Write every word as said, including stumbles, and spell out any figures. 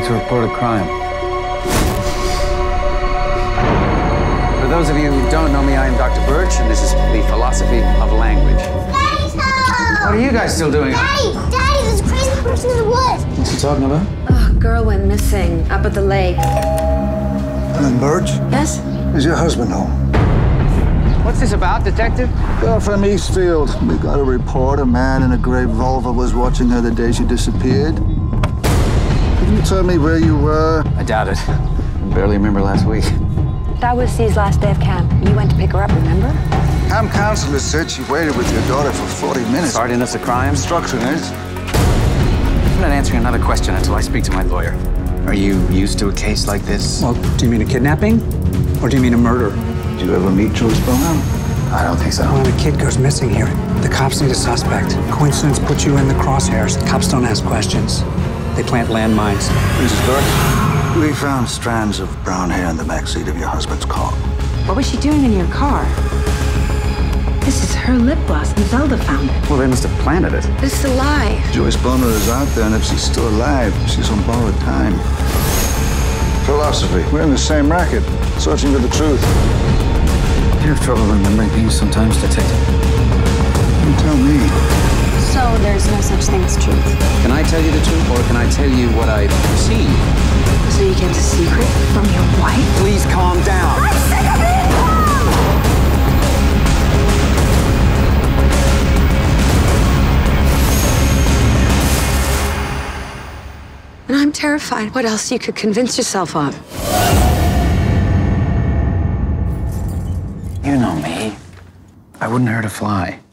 to report a crime. For those of you who don't know me, I am Doctor Birch, and this is the philosophy of language. Daddy's home! What are you guys still doing? Daddy! Daddy, there's a crazy person in the woods! What's he talking about? Oh, girl went missing up at the lake. Ellen Birch? Yes? Is your husband home? What's this about, detective? Girl from Eastfield. We got a report a man in a gray Volvo was watching her the day she disappeared. Can you tell me where you were? I doubt it. I barely remember last week. That was C's last day of camp. You went to pick her up, remember? Camp counselor said she waited with your daughter for forty minutes. Sergeant, that's a crime? Instruction is. I'm not answering another question until I speak to my lawyer. Are you used to a case like this? Well, do you mean a kidnapping? Or do you mean a murder? Did you ever meet Joyce Bonham? I don't think so. When a kid goes missing here, the cops need a suspect. Coincidence puts you in the crosshairs. Cops don't ask questions. They plant landmines. Missus Birch, we found strands of brown hair in the backseat of your husband's car. What was she doing in your car? This is her lip gloss, and Zelda found it. Well, they must have planted it. This is a lie. Joyce Bonner is out there, and if she's still alive, she's on borrowed time. Philosophy. We're in the same racket, searching for the truth. You have trouble remembering things sometimes, detective. You tell me. So there's no such thing as truth. Can I tell you the truth, or can I tell you what I see? So you kept a secret from your wife? Please calm down. I'm sick of being calm! And I'm terrified what else you could convince yourself of. You know me. I wouldn't hurt a fly.